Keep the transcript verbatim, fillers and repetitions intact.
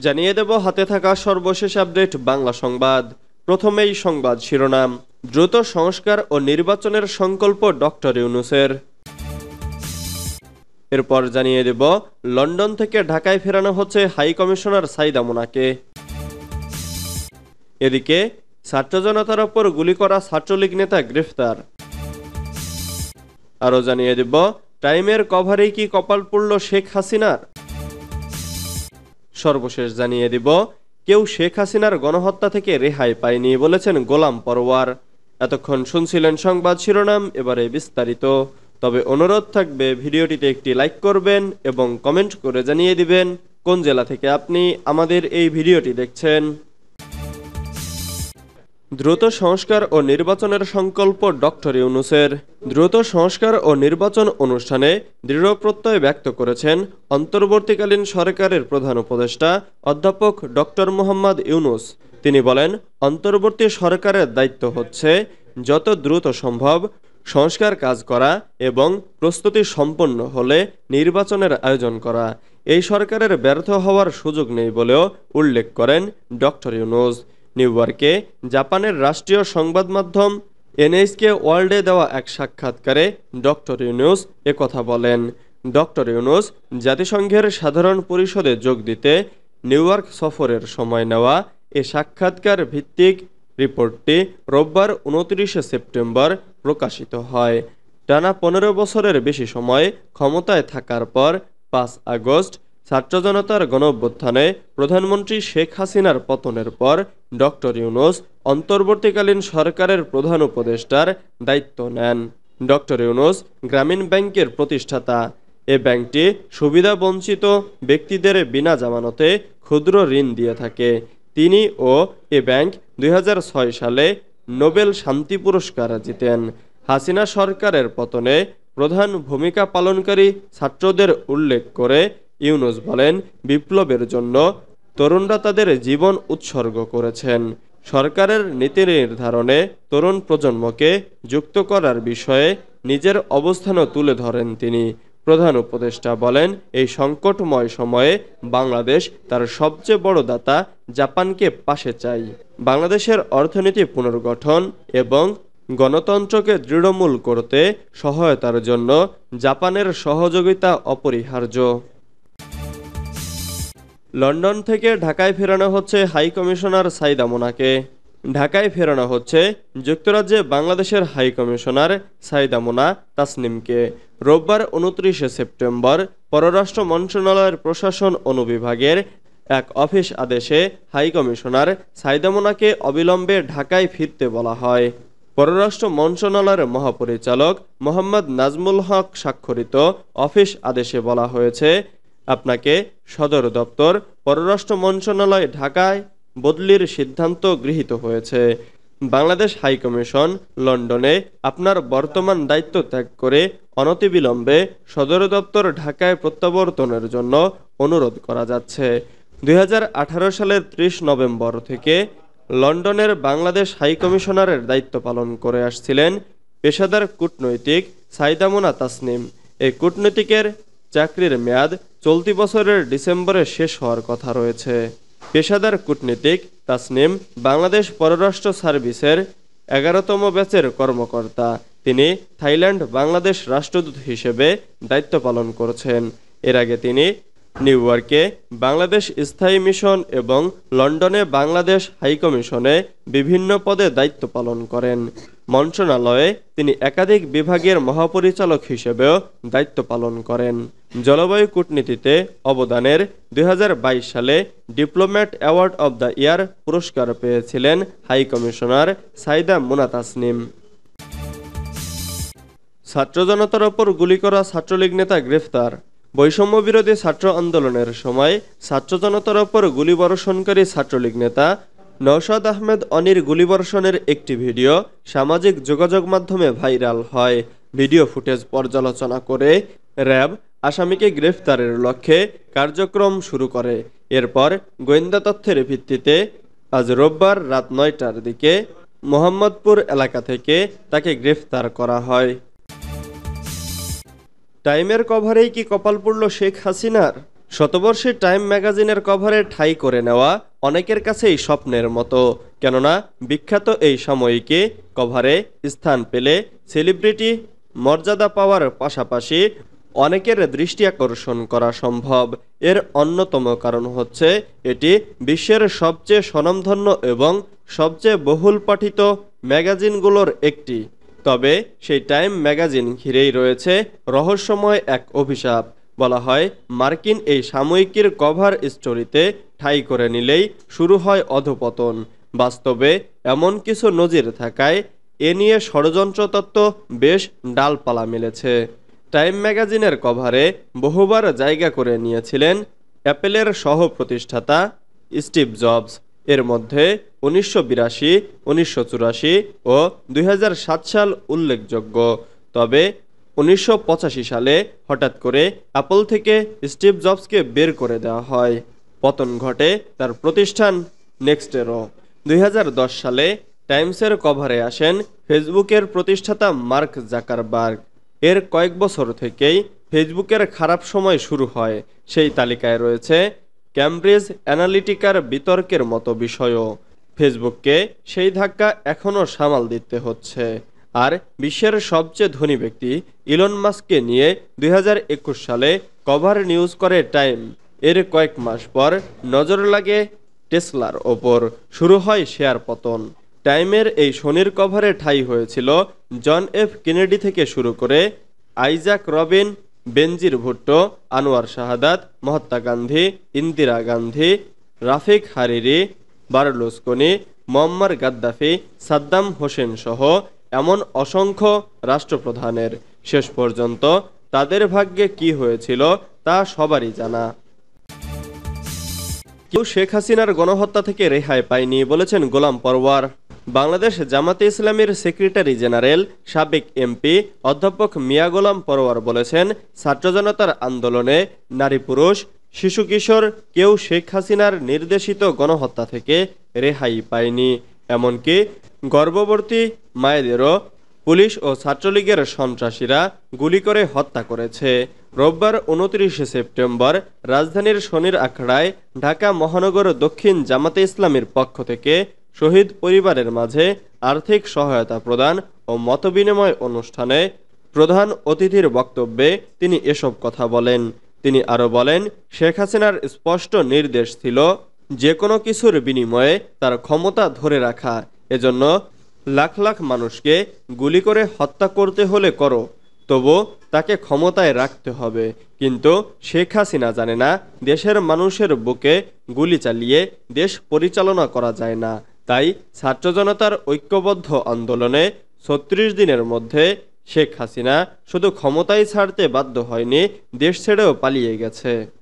জানিয়ে দেব হাতে থাকা সর্বশেষ আপডেট বাংলা সংবাদ। প্রথমেই সংবাদ শিরোনাম। দ্রুত সংস্কার ও নির্বাচনের সংকল্প ডক্টর ইউনূসের। এরপর জানিয়ে দেব লন্ডন থেকে ঢাকায় ফেরানো হচ্ছে হাই কমিশনার সাইদা মুনাকে। এদিকে ছাত্র জনতার ওপর গুলি করা ছাত্রলীগ নেতা গ্রেফতার। আরও জানিয়ে দেব টাইমের কভারেই কি কপাল পড়ল শেখ হাসিনার। সর্বশেষ জানিয়ে দিব কেউ শেখ হাসিনার গণহত্যা থেকে রেহাই পায়নি বলেছেন গোলাম পরওয়ার। এতক্ষণ শুনছিলেন সংবাদ শিরোনাম, এবারে বিস্তারিত। তবে অনুরোধ থাকবে ভিডিওটিতে একটি লাইক করবেন এবং কমেন্ট করে জানিয়ে দিবেন কোন জেলা থেকে আপনি আমাদের এই ভিডিওটি দেখছেন। দ্রুত সংস্কার ও নির্বাচনের সংকল্প ডক্টর ইউনূসের। দ্রুত সংস্কার ও নির্বাচন অনুষ্ঠানে দৃঢ় প্রত্যয় ব্যক্ত করেছেন অন্তর্বর্তীকালীন সরকারের প্রধান উপদেষ্টা অধ্যাপক ডক্টর মোহাম্মদ ইউনূস। তিনি বলেন, অন্তর্বর্তী সরকারের দায়িত্ব হচ্ছে যত দ্রুত সম্ভব সংস্কার কাজ করা এবং প্রস্তুতি সম্পন্ন হলে নির্বাচনের আয়োজন করা। এই সরকারের ব্যর্থ হওয়ার সুযোগ নেই বলেও উল্লেখ করেন ডক্টর ইউনূস। নিউ ইয়র্কে জাপানের রাষ্ট্রীয় সংবাদ মাধ্যম এনএইচকে ওয়ার্ল্ডে দেওয়া এক সাক্ষাৎকারে ডক্টর ইউনূস একথা বলেন। ডক্টর ইউনূস জাতিসংঘের সাধারণ পরিষদে যোগ দিতে নিউ ইয়র্ক সফরের সময় নেওয়া এ সাক্ষাৎকার ভিত্তিক রিপোর্টটি রোববার উনত্রিশে সেপ্টেম্বর প্রকাশিত হয়। টানা পনেরো বছরের বেশি সময় ক্ষমতায় থাকার পর পাঁচ আগস্ট ছাত্র জনতার গণঅভ্যুত্থানে প্রধানমন্ত্রী শেখ হাসিনার পতনের পর ডক্টর ইউনূস অন্তর্বর্তীকালীন সরকারের প্রধান উপদেষ্টার দায়িত্ব নেন। ডক্টর ইউনূস গ্রামীণ ব্যাংকের প্রতিষ্ঠাতা। এ ব্যাংকটি সুবিধাবঞ্চিত ব্যক্তিদের বিনা জামানতে ক্ষুদ্র ঋণ দিয়ে থাকে। তিনি ও এ ব্যাংক দুই হাজার ছয় সালে নোবেল শান্তি পুরস্কার জিতেন। হাসিনা সরকারের পতনে প্রধান ভূমিকা পালনকারী ছাত্রদের উল্লেখ করে ইউনূস বলেন, বিপ্লবের জন্য তরুণরা তাদের জীবন উৎসর্গ করেছেন। সরকারের নীতি নির্ধারণে তরুণ প্রজন্মকে যুক্ত করার বিষয়ে নিজের অবস্থানও তুলে ধরেন তিনি। প্রধান উপদেষ্টা বলেন, এই সংকটময় সময়ে বাংলাদেশ তার সবচেয়ে বড় দাতা জাপানকে পাশে চাই। বাংলাদেশের অর্থনীতি পুনর্গঠন এবং গণতন্ত্রকে দৃঢ়মূল করতে সহায়তার জন্য জাপানের সহযোগিতা অপরিহার্য। লন্ডন থেকে ঢাকায় ফেরানো হচ্ছে হাই কমিশনার সাইদা মুনাকে। ঢাকায় ফেরানো হচ্ছে যুক্তরাজ্যে বাংলাদেশের হাই কমিশনার সাইদা মুনা তাসনিমকে। রোববার উনত্রিশে সেপ্টেম্বর পররাষ্ট্র মন্ত্রণালয়ের প্রশাসন অনুবিভাগের এক অফিস আদেশে হাই কমিশনার সাইদা মুনাকে অবিলম্বে ঢাকায় ফিরতে বলা হয়। পররাষ্ট্র মন্ত্রণালয়ের মহাপরিচালক মোহাম্মদ নাজমুল হক স্বাক্ষরিত অফিস আদেশে বলা হয়েছে, আপনাকে সদর দপ্তর পররাষ্ট্র মন্ত্রণালয় ঢাকায় বদলির সিদ্ধান্ত গৃহীত হয়েছে। বাংলাদেশ হাইকমিশন লন্ডনে আপনার বর্তমান দায়িত্ব ত্যাগ করে অনতিবিলম্বে সদর দপ্তর ঢাকায় প্রত্যাবর্তনের জন্য অনুরোধ করা যাচ্ছে। দুই হাজার আঠারো সালের ত্রিশ নভেম্বর থেকে লন্ডনের বাংলাদেশ হাইকমিশনারের দায়িত্ব পালন করে আসছিলেন পেশাদার কূটনৈতিক সাইদা মুনা তাসনিম। এই কূটনীতিকের চাকরির মেয়াদ চলতি বছরের ডিসেম্বরে শেষ হওয়ার কথা রয়েছে। পেশাদার কূটনীতিক তাসনিম বাংলাদেশ পররাষ্ট্র সার্ভিসের এগারোতম ব্যাচের কর্মকর্তা। তিনি থাইল্যান্ড বাংলাদেশ রাষ্ট্রদূত হিসেবে দায়িত্ব পালন করছেন। এর আগে তিনি নিউ ইয়র্কে বাংলাদেশ স্থায়ী মিশন এবং লন্ডনে বাংলাদেশ হাইকমিশনে বিভিন্ন পদে দায়িত্ব পালন করেন। মন্ত্রণালয়ে তিনি একাধিক বিভাগের মহাপরিচালক হিসেবেও দায়িত্ব পালন করেন। জলবায়ু কূটনীতিতে অবদানের দুই হাজার বাইশ সালে diplomat award of the year পুরস্কার পেয়েছিলেন হাই কমিশনার সাইদা মুনা তাসনিম। ছাত্র জনতার ওপর গুলি করা ছাত্রলীগ নেতা গ্রেফতার। বৈষম্য বিরোধী ছাত্র আন্দোলনের সময় ছাত্র জনতার ওপর গুলিবর্ষণকারী ছাত্রলীগ নেতা নওশাদ আহমেদ অনির গুলিবর্ষণের একটি ভিডিও সামাজিক যোগাযোগ মাধ্যমে ভাইরাল হয়। ভিডিও ফুটেজ পর্যালোচনা করে র্যাব আসামিকে গ্রেফতারের লক্ষ্যে কার্যক্রম শুরু করে। এরপর গোয়েন্দা তথ্যের ভিত্তিতে আজ রোববার রাত নয়টার দিকে মোহাম্মদপুর এলাকা থেকে তাকে গ্রেফতার করা হয়। টাইমের কভারেই কি কপাল পড়ল শেখ হাসিনার? শতবর্ষী টাইম ম্যাগাজিনের কভারে ঠাঁই করে নেওয়া অনেকের কাছেই স্বপ্নের মতো, কেননা বিখ্যাত এই সাময়িকী কভারে স্থান পেলে সেলিব্রিটি মর্যাদা পাওয়ার পাশাপাশি অনেকের দৃষ্টি আকর্ষণ করা সম্ভব। এর অন্যতম কারণ হচ্ছে এটি বিশ্বের সবচেয়ে স্বনামধন্য এবং সবচেয়ে বহুল পাঠিত ম্যাগাজিনগুলোর একটি। তবে সেই টাইম ম্যাগাজিন ঘিরেই রয়েছে রহস্যময় এক অভিশাপ। বলা হয় মার্কিন এই সাময়িকীর কভার স্টোরিতে ঠাঁই করে নিলেই শুরু হয় অধঃপতন। বাস্তবে এমন কিছু নজির থাকায় এ নিয়ে ষড়যন্ত্র তত্ত্ব বেশ ডালপালা মেলেছে। টাইম ম্যাগাজিনের কভারে বহুবার জায়গা করে নিয়েছিলেন অ্যাপেলের সহ প্রতিষ্ঠাতা স্টিভ জবস। এর মধ্যে উনিশশো বিরাশি, উনিশশো চুরাশি ও দুই হাজার সাত সাল উল্লেখযোগ্য। তবে উনিশশো পঁচাশি সালে হঠাৎ করে অ্যাপল থেকে স্টিভ জবসকে বের করে দেওয়া হয়। পতন ঘটে তার প্রতিষ্ঠান নেক্সটেরও। দুই হাজার দশ সালে টাইমসের কভারে আসেন ফেসবুকের প্রতিষ্ঠাতা মার্ক জাকারবার্গ। এর কয়েক বছর থেকেই ফেসবুকের খারাপ সময় শুরু হয়। সেই তালিকায় রয়েছে ক্যামব্রিজ অ্যানালিটিকার বিতর্কের মতো বিষয়ও। ফেসবুককে সেই ধাক্কা এখনও সামাল দিতে হচ্ছে। আর বিশ্বের সবচেয়ে ধনী ব্যক্তি ইলন মাস্ককে নিয়ে দুই হাজার একুশ সালে কভার নিউজ করে টাইম। এর কয়েক মাস পর নজর লাগে টেসলার ওপর, শুরু হয় শেয়ার পতন। টাইমের এই শনির কভারে ঠাঁই হয়েছিল জন এফ কেনেডি থেকে শুরু করে Isaac Rabin, Benazir Bhutto, Anwar Sadat, Mahatma Gandhi, Indira Gandhi, Rafik Hariri, Berlusconi, Muammar Gaddafi, Saddam Hussein সহ এমন অসংখ্য রাষ্ট্রপ্রধানের। শেষ পর্যন্ত তাদের ভাগ্যে কি হয়েছিল তা সবারই জানা। কেউ শেখ হাসিনার গণহত্যা থেকে রেহাই পায়নি বলেছেন গোলাম পরওয়ার। বাংলাদেশ জামাতে ইসলামীর সেক্রেটারি জেনারেল সাবেক এমপি অধ্যাপক মিয়া গোলাম পরওয়ার বলেছেন, ছাত্র জনতার আন্দোলনে নারী পুরুষ শিশু কিশোর কেউ শেখ হাসিনার নির্দেশিত গণহত্যা থেকে রেহাই পায়নি। এমনকি গর্ভবতী মায়েদেরও পুলিশ ও ছাত্রলীগের সন্ত্রাসীরা গুলি করে হত্যা করেছে। রোববার উনত্রিশে সেপ্টেম্বর রাজধানীর শনির আখড়ায় ঢাকা মহানগর দক্ষিণ জামাতে ইসলামীর পক্ষ থেকে শহীদ পরিবারের মাঝে আর্থিক সহায়তা প্রদান ও মতবিনিময় অনুষ্ঠানে প্রধান অতিথির বক্তব্যে তিনি এসব কথা বলেন। তিনি আরও বলেন, শেখ হাসিনার স্পষ্ট নির্দেশ ছিল যে কোনো কিছুর বিনিময়ে তার ক্ষমতা ধরে রাখা। এজন্য লাখ লাখ মানুষকে গুলি করে হত্যা করতে হলে করো, তবু তাকে ক্ষমতায় রাখতে হবে। কিন্তু শেখ হাসিনা জানে না দেশের মানুষের বুকে গুলি চালিয়ে দেশ পরিচালনা করা যায় না। তাই ছাত্র জনতার ঐক্যবদ্ধ আন্দোলনে ছত্রিশ দিনের মধ্যে শেখ হাসিনা শুধু ক্ষমতায় ছাড়তে বাধ্য হয়নি, দেশ ছেড়েও পালিয়ে গেছে।